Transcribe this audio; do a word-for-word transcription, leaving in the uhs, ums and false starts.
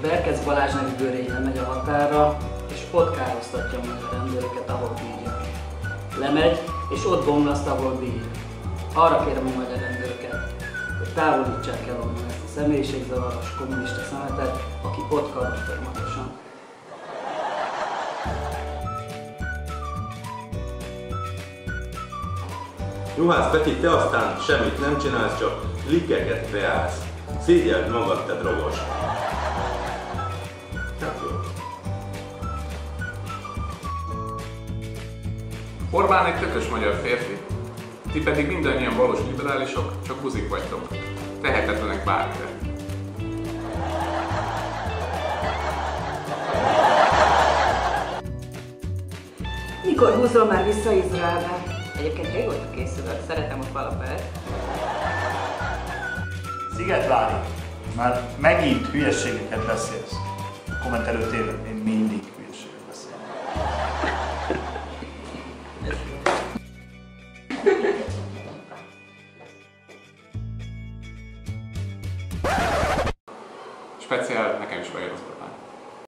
Berkec Balázs nevű bőrény lemegy a határra, és ott károztatja majd a rendőröket, ahol bírja. Lemegy, és ott bomlaszt, ahol bír. Arra kérem a magyar rendőröket, hogy távolítsák el onnan ezt a személyiségzavaros kommunista szemetet, aki ott karol folyamatosan. Juhász Peti, te aztán semmit nem csinálsz, csak likkeket kreálsz. Szégyeld magad, te drogos! Hát jó. Orbán egy tökös magyar férfi, ti pedig mindannyian valós liberálisok, csak buzik vagytok. Tehetetlenek bármire. Mikor húzol már vissza Izraelbe? Egyébként régóta készülök, szeretem ott Falafelt. Szigetvári, már megint hülyeségeket beszélsz. A kommentelő téved, én mindig hülyeséget beszélek. Speciál nekem is bejön az